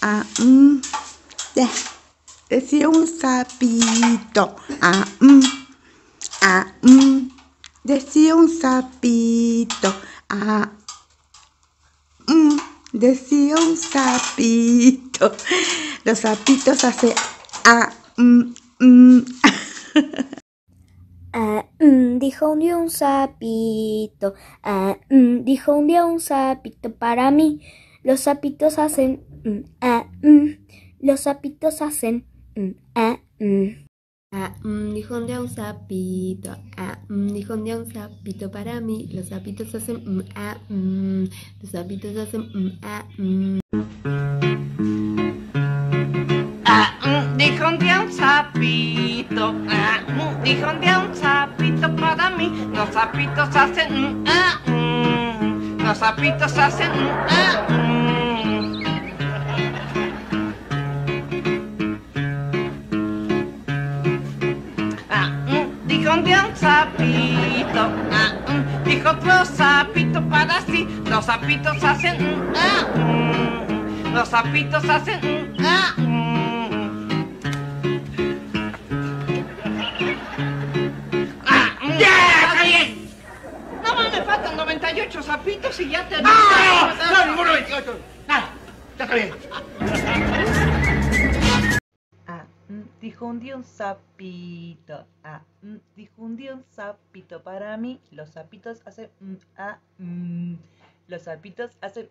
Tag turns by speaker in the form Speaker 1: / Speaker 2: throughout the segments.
Speaker 1: Decía un sapito, decía un sapito, decía un sapito. Los sapitos hacen
Speaker 2: Dijo un día un sapito, dijo un día un sapito para mí. Los sapitos hacen los sapitos hacen
Speaker 3: dijo un día un sapito, dijo un día un sapito para mí. Los sapitos hacen los sapitos hacen
Speaker 4: dijo un día un sapito, dijo un día un sapito para mí. Los sapitos hacen los sapitos hacen dijo un día un sapito, dijo otro sapito para sí. Los sapitos hacen los sapitos hacen no más me faltan 98 sapitos y ya te...
Speaker 5: ¡No! ¡Ninguno 28! ¡Nada! ¡Ya está bien!
Speaker 6: Dijo un día un sapito, dijo un día un sapito para mí. Los sapitos hacen los sapitos hacen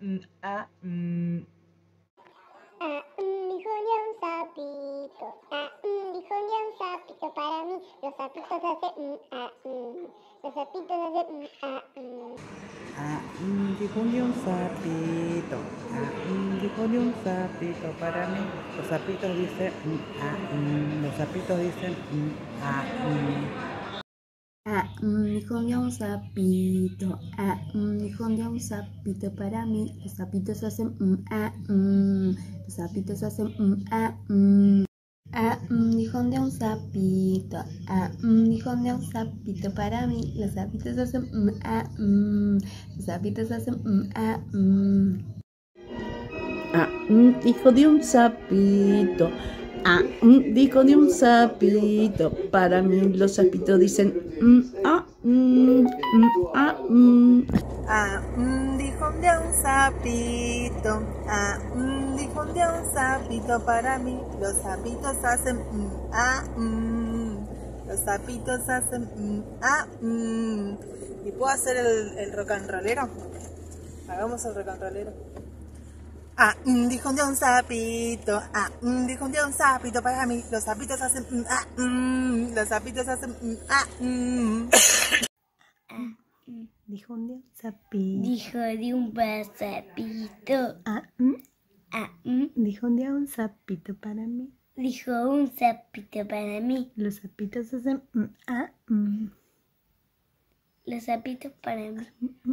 Speaker 7: dijo un día un sapito, dijo un día un sapito para mí. Los sapitos hacen los sapitos hacen
Speaker 1: dijo un día un sapito, dijo un día un sapito para mí. Los sapitos dicen los sapitos dicen
Speaker 3: dijo un día un sapito, dijo un día un sapito para mí. Los sapitos hacen los sapitos hacen dijo un día un sapito, dijo un día un sapito para mí. Los sapitos hacen los sapitos hacen
Speaker 1: dijo de un sapito, dijo de un sapito para mí. Los sapitos dicen dijo un día un sapito, dijo un día un sapito para mí. Los sapitos hacen los sapitos hacen ¿Y puedo hacer el rock and rollero? Hagamos el rock and rollero. Dijo un día un sapito, dijo un día un sapito para mí. Los sapitos hacen los sapitos hacen
Speaker 3: dijo un día un sapito,
Speaker 2: dijo de un sapito,
Speaker 3: dijo un día un sapito para mí.
Speaker 2: dijo un sapito para mí.
Speaker 3: Los sapitos hacen
Speaker 2: Los sapitos para mí.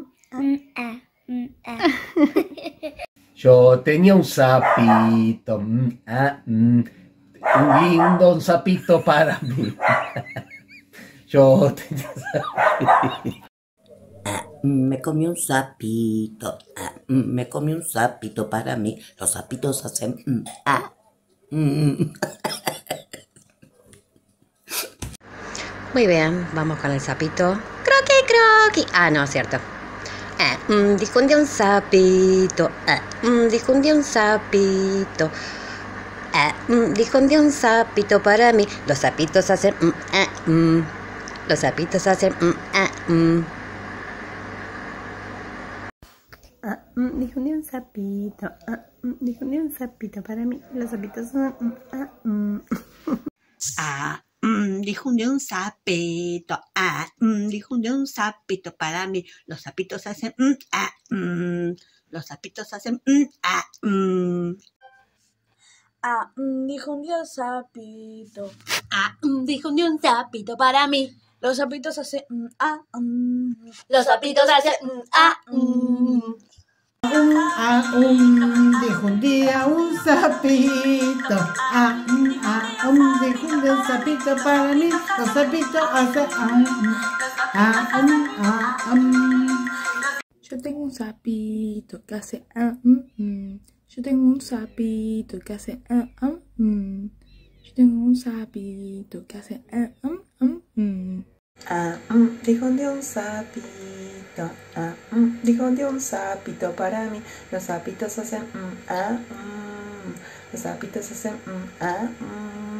Speaker 5: Yo tenía un sapito, un lindo sapito para mí. Yo tenía un sapito.
Speaker 8: Me comí un sapito, me comí un sapito para mí. Los sapitos hacen
Speaker 9: Muy bien, vamos con el sapito. Croqui, croqui. No, cierto. Dijo un día un sapito, dijo un día un sapito, dijo un día un sapito para mí. Los sapitos hacen los sapitos hacen
Speaker 3: dijo un día un sapito, dijo un día un sapito para mí. Los sapitos hacen
Speaker 1: dijo un día un sapito, dijo un día un sapito para mí. Los sapitos hacen los sapitos hacen
Speaker 3: dijo un día un sapito, dijo un día un sapito para mí. Los sapitos hacen los sapitos hacen
Speaker 10: dijo un día un sapito, dijo un día un sapito para mí. Los sapitos hacen
Speaker 3: Yo tengo un sapito que hace
Speaker 1: Yo tengo un sapito que hace Yo tengo un sapito que hace dijo un día un sapito, dijo un día un sapito para mí. Los sapitos hacen los sapitos hacen